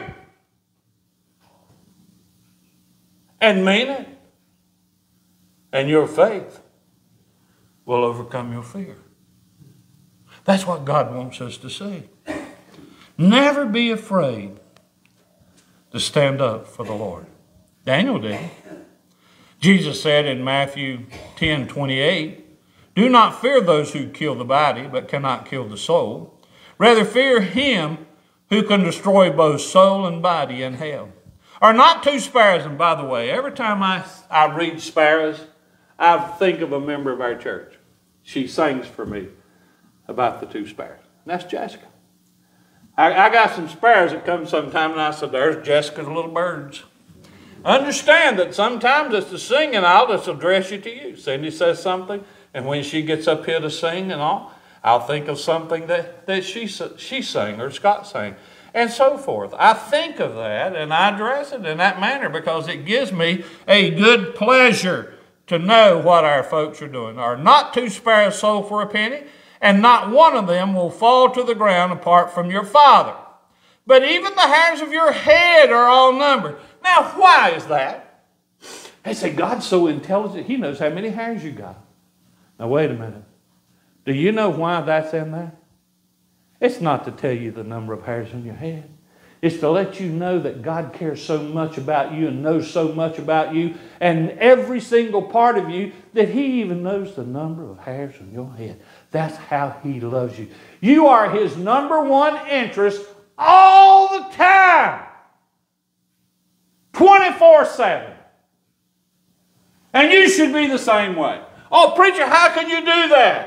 And mean it. And your faith will overcome your fear. That's what God wants us to see. Never be afraid to stand up for the Lord. Daniel did. Jesus said in Matthew ten twenty-eight, do not fear those who kill the body, but cannot kill the soul. Rather fear him who can destroy both soul and body in hell. Are not two sparrows, and by the way, every time I, I read sparrows, I think of a member of our church. She sings for me about the two sparrows. And that's Jessica. I, I got some sparrows that come sometime, and I said, there's Jessica's little birds. Understand that sometimes it's the singing I'll just address you to you. Cindy says something, and when she gets up here to sing and all, I'll think of something that, that she, she sang or Scott sang, and so forth. I think of that, and I address it in that manner because it gives me a good pleasure to know what our folks are doing. Are not two sparrows sold for a penny, and not one of them will fall to the ground apart from your Father. But even the hairs of your head are all numbered. Now, why is that? They say, God's so intelligent, he knows how many hairs you got. Now, wait a minute. Do you know why that's in there? It's not to tell you the number of hairs in your head. It's to let you know that God cares so much about you and knows so much about you and every single part of you that he even knows the number of hairs in your head. That's how he loves you. You are his number one interest all the time. twenty-four seven. And you should be the same way. Oh, preacher, how can you do that?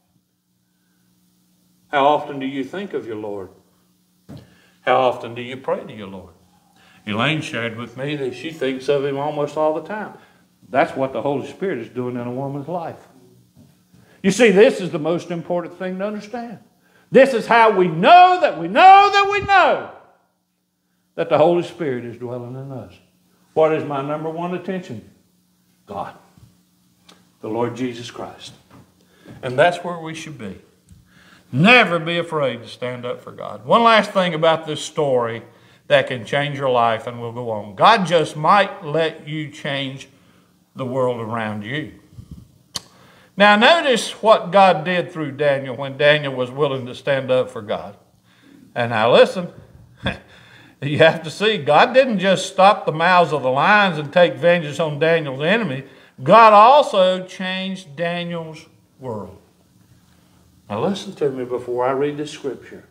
How often do you think of your Lord? How often do you pray to your Lord? Elaine shared with me that she thinks of him almost all the time. That's what the Holy Spirit is doing in a woman's life. You see, this is the most important thing to understand. This is how we know that we know that we know that the Holy Spirit is dwelling in us. What is my number one attention? God, the Lord Jesus Christ. And that's where we should be. Never be afraid to stand up for God. One last thing about this story that can change your life, and we'll go on. God just might let you change the world around you. Now notice what God did through Daniel when Daniel was willing to stand up for God. And now listen, you have to see, God didn't just stop the mouths of the lions and take vengeance on Daniel's enemy. God also changed Daniel's world. Now listen to me before I read the scripture.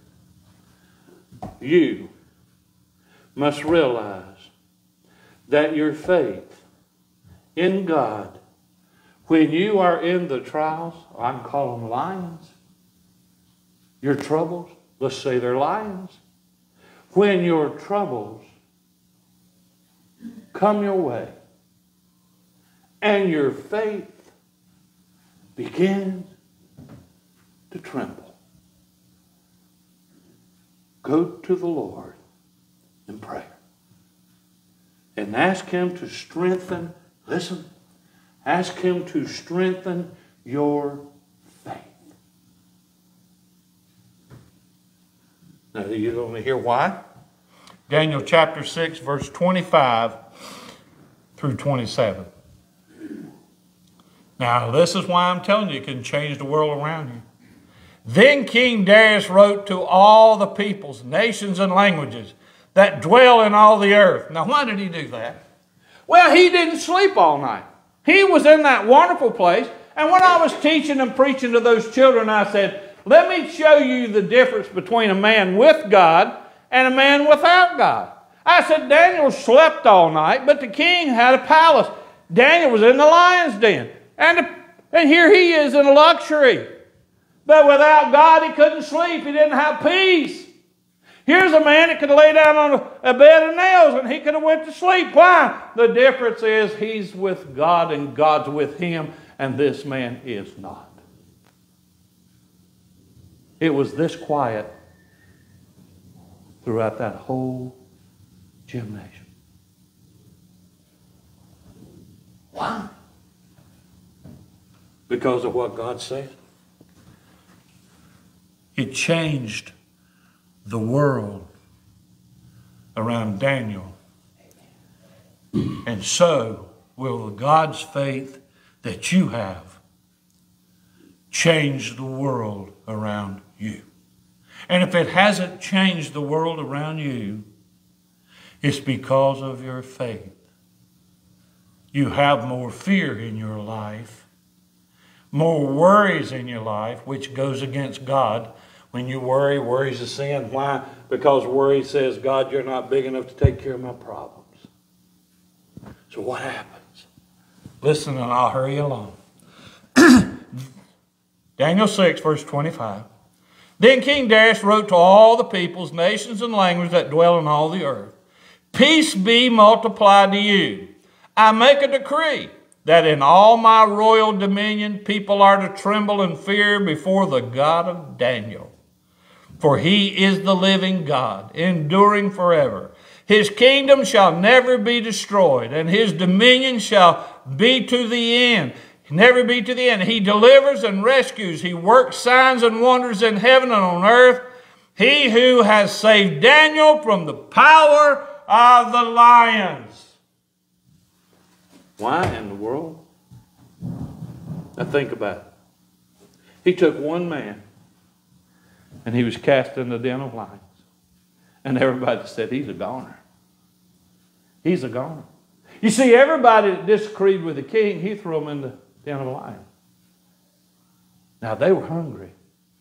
You must realize that your faith in God, when you are in the trials, I can call them lions, your troubles, let's say they're lions. When your troubles come your way and your faith begins to tremble, go to the Lord in prayer and ask him to strengthen, listen, ask him to strengthen your faith. Now, you want to hear why? Daniel chapter six, verse twenty-five through twenty-seven. Now, this is why I'm telling you it can change the world around you. Then King Darius wrote to all the peoples, nations, and languages that dwell in all the earth. Now, why did he do that? Well, he didn't sleep all night. He was in that wonderful place. And when I was teaching and preaching to those children, I said, let me show you the difference between a man with God and a man without God. I said, Daniel slept all night, but the king had a palace. Daniel was in the lion's den. And, and here he is in luxury. But without God, he couldn't sleep. He didn't have peace. Here's a man that could lay down on a, a bed of nails and he could have went to sleep. Why? The difference is he's with God and God's with him, and this man is not. It was this quiet throughout that whole gymnasium. Why? Because of what God said. It changed the world around Daniel. And so will the God's faith that you have change the world around you. And if it hasn't changed the world around you, it's because of your faith. You have more fear in your life, more worries in your life, which goes against God. When you worry, worry's a sin. Why? Because worry says, God, you're not big enough to take care of my problems. So what happens? Listen, and I'll hurry along. Daniel six, verse twenty-five. Then King Darius wrote to all the peoples, nations, and languages that dwell in all the earth, peace be multiplied to you. I make a decree that in all my royal dominion people are to tremble and fear before the God of Daniel. For he is the living God, enduring forever. His kingdom shall never be destroyed, and his dominion shall be to the end. Never be to the end. He delivers and rescues. He works signs and wonders in heaven and on earth. He who has saved Daniel from the power of the lions. Why in the world? Now think about it. He took one man and he was cast in the den of lions. And everybody said, he's a goner. He's a goner. You see, everybody that disagreed with the king, he threw them in the den of lions. Now they were hungry.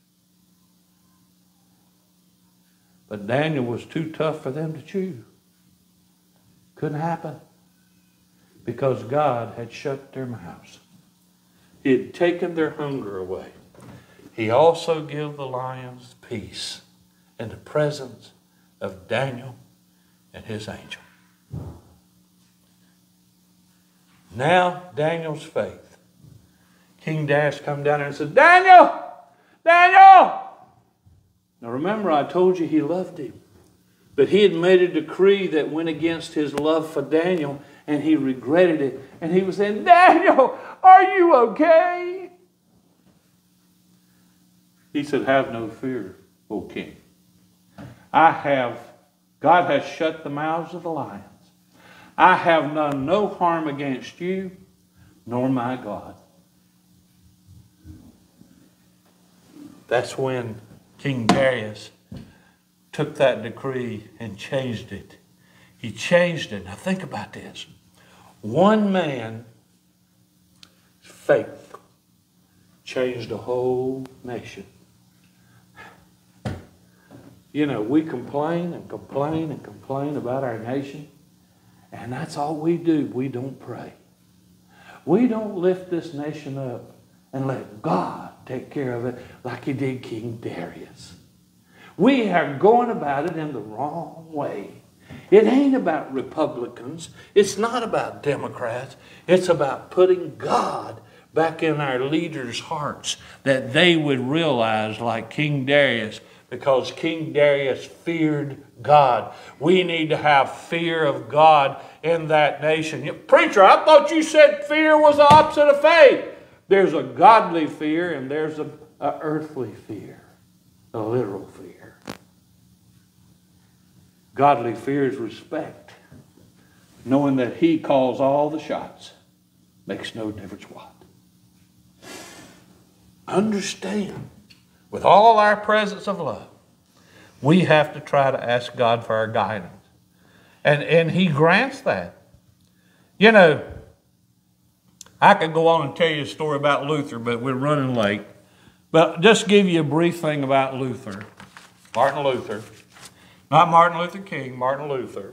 But Daniel was too tough for them to chew. Couldn't happen. Because God had shut their mouths. He had taken their hunger away. He also gave the lions peace in the presence of Daniel and his angel. Now Daniel's faith. King Darius come down there and said, Daniel! Daniel! Now remember, I told you he loved him. But he had made a decree that went against his love for Daniel, and he regretted it. And he was saying, Daniel, are you okay? He said, have no fear, O king. I have, God has shut the mouths of the lions. I have done no harm against you, nor my God. That's when King Darius took that decree and changed it. He changed it. Now think about this. One man's faith changed a whole nation. You know, we complain and complain and complain about our nation, and that's all we do. We don't pray. We don't lift this nation up and let God take care of it like he did King Darius. We are going about it in the wrong way. It ain't about Republicans. It's not about Democrats. It's about putting God back in our leaders' hearts, that they would realize, like King Darius, because King Darius feared God. We need to have fear of God in that nation. You, preacher, I thought you said fear was the opposite of faith. There's a godly fear and there's a, a earthly fear, a literal fear. Godly fear is respect, knowing that he calls all the shots. Makes no difference what. Understand, with all our presence of love, we have to try to ask God for our guidance. And, and he grants that. You know, I could go on and tell you a story about Luther, but we're running late. But just give you a brief thing about Luther. Martin Luther. Not Martin Luther King, Martin Luther.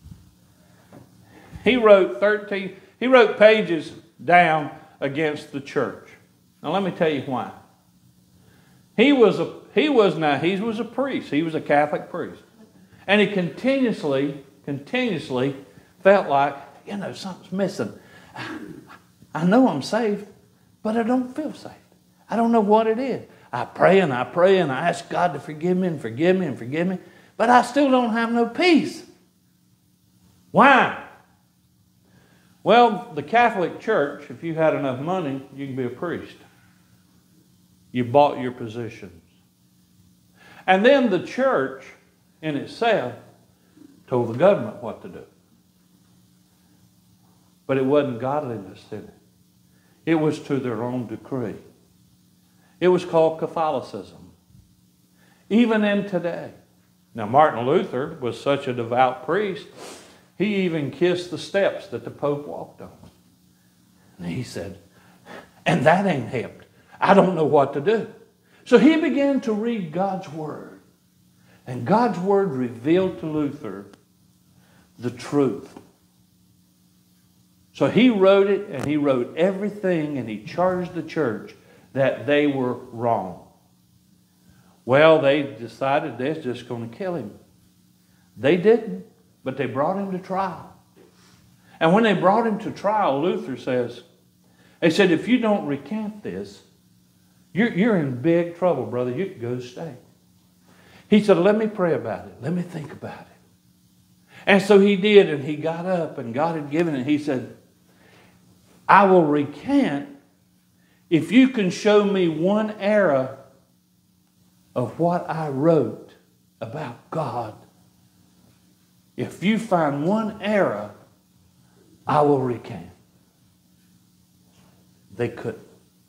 He wrote thirteen, he wrote pages down against the church. Now let me tell you why. He was a he was now he was a priest. He was a Catholic priest. And he continuously, continuously felt like, you know, something's missing. I know I'm saved, but I don't feel saved. I don't know what it is. I pray and I pray and I ask God to forgive me and forgive me and forgive me, but I still don't have no peace. Why? Well, the Catholic Church, if you had enough money, you can be a priest. You bought your positions. And then the church in itself told the government what to do. But it wasn't godliness in it. It was to their own decree. It was called Catholicism. Even in today. Now, Martin Luther was such a devout priest, he even kissed the steps that the Pope walked on. And he said, and that ain't helped. I don't know what to do. So he began to read God's Word. And God's Word revealed to Luther the truth. So he wrote it, and he wrote everything, and he charged the church that they were wrong. Well, they decided they're just going to kill him. They didn't, but they brought him to trial. And when they brought him to trial, Luther says, they said, if you don't recant this, you're, you're in big trouble, brother. You could go to stake. He said, let me pray about it. Let me think about it. And so he did, and he got up, and God had given it. He said, I will recant if you can show me one error of what I wrote about God. If you find one error, I will recant. They couldn't.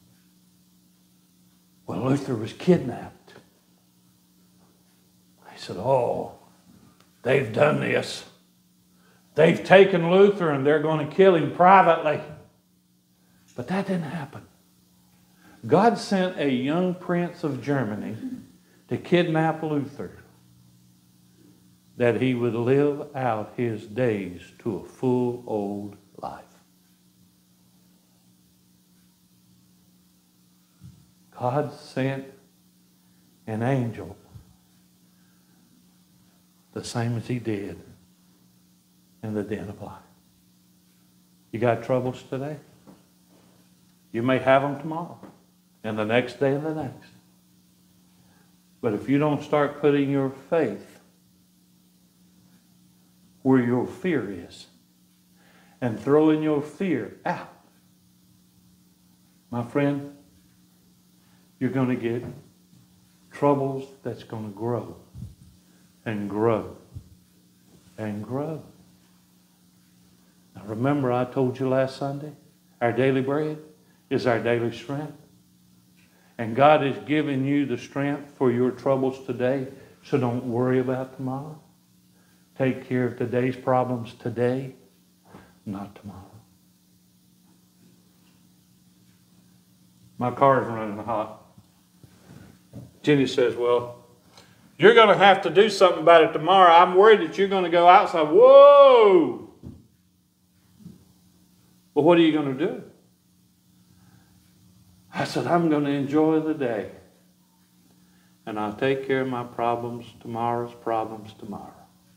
Well, Luther was kidnapped. They said, oh, they've done this. They've taken Luther and they're going to kill him privately. But that didn't happen. God sent a young prince of Germany to kidnap Luther, that he would live out his days to a full old life. God sent an angel the same as he did in the den of life. You got troubles today? You may have them tomorrow, and the next day and the next. But if you don't start putting your faith where your fear is and throwing your fear out, my friend, you're going to get troubles that's going to grow and grow and grow. Now remember, I told you last Sunday, our daily bread is our daily strength. And God has given you the strength for your troubles today, so don't worry about tomorrow. Take care of today's problems today, not tomorrow. My car is running hot. Jenny says, well, you're going to have to do something about it tomorrow. I'm worried that you're going to go outside. Whoa! Well, what are you going to do? I said, I'm going to enjoy the day. And I'll take care of my problems, tomorrow's problems tomorrow.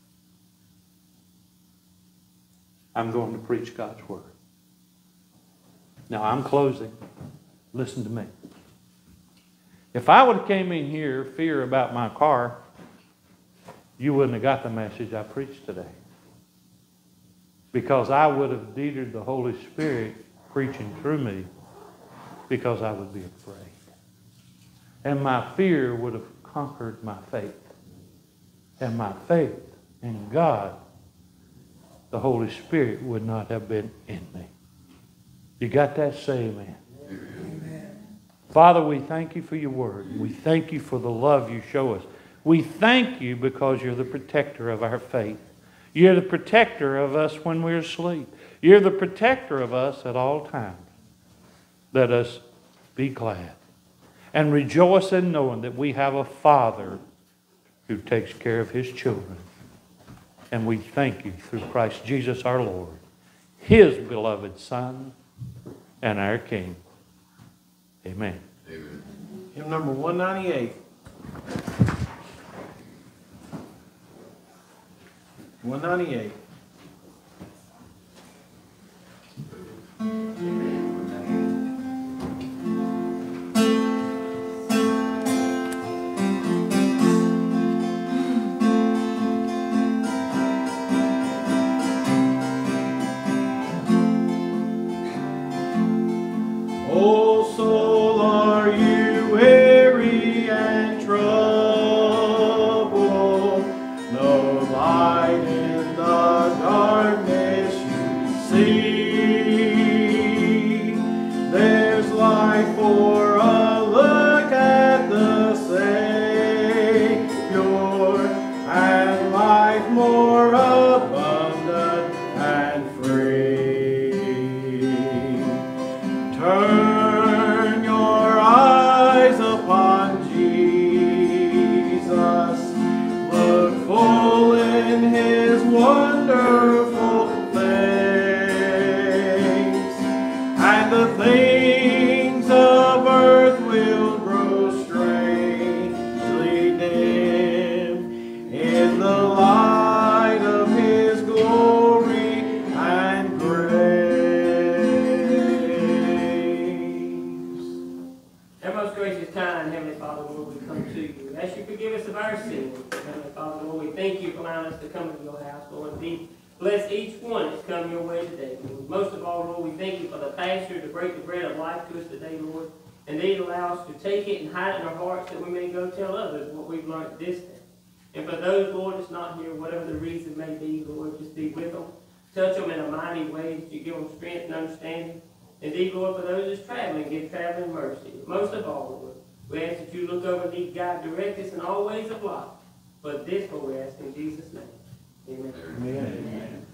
I'm going to preach God's Word. Now, I'm closing. Listen to me. If I would have came in here fear about my car, you wouldn't have got the message I preached today. Because I would have needed the Holy Spirit preaching through me, because I would be afraid. And my fear would have conquered my faith. And my faith in God, the Holy Spirit, would not have been in me. You got that? Say amen. Amen. Father, we thank you for your word. We thank you for the love you show us. We thank you because you're the protector of our faith. You're the protector of us when we're asleep. You're the protector of us at all times. Let us be glad and rejoice in knowing that we have a Father who takes care of his children. And we thank you through Christ Jesus our Lord, his beloved Son and our King. Amen. Amen. Hymn number one ninety-eight. one ninety-eight. see. There's life for a look at the Savior, and life more abundant and free. Turn your eyes upon Jesus. Look full in his wonderful face, and the things of earth will grow strangely dim in the light of his glory and grace. Our most gracious, kind, Heavenly Father, Lord, we come to you. Ask you to forgive us of our sins. Heavenly Father, Lord, we thank you for allowing us to come to your house, Lord. Indeed, bless each one that's come your way today, Lord. Most of all, Lord, we thank you for the pastor to break the bread of life to us today, Lord. Indeed, allow us to take it and hide it in our hearts that we may go tell others what we've learned this day. And for those, Lord, that's not here, whatever the reason may be, Lord, just be with them. Touch them in a mighty way that you give them strength and understanding. Indeed, Lord, for those that's traveling, give traveling mercy. Most of all, Lord, we ask that you look over and lead, guide, direct us in all ways of life. But this, Lord, we ask in Jesus' name. Amen. Amen. Amen.